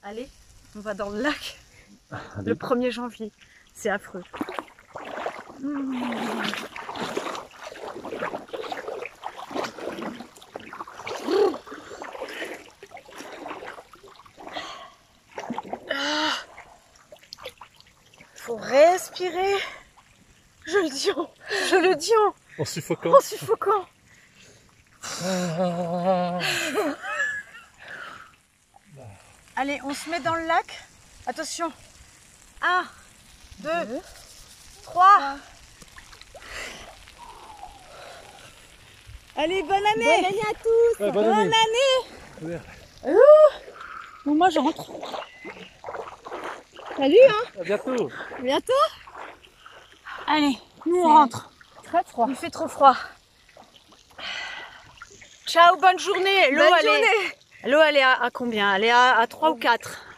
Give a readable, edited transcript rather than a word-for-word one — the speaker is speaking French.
Allez, on va dans le lac. Allez. Le 1er janvier. C'est affreux. Faut respirer. Je le dis En suffocant. en suffocant. Allez, on se met dans le lac. Attention. 1, 2, 3. Allez, bonne année. Bonne année à tous. Ouais, Bonne année. Ouais. Bon, moi j'entre. Salut, hein. À bientôt. À bientôt. Allez, nous on C'est rentre. Très froid. Il fait trop froid. Ciao, bonne journée. L'eau, elle est à combien? Elle est à 3 ou 4.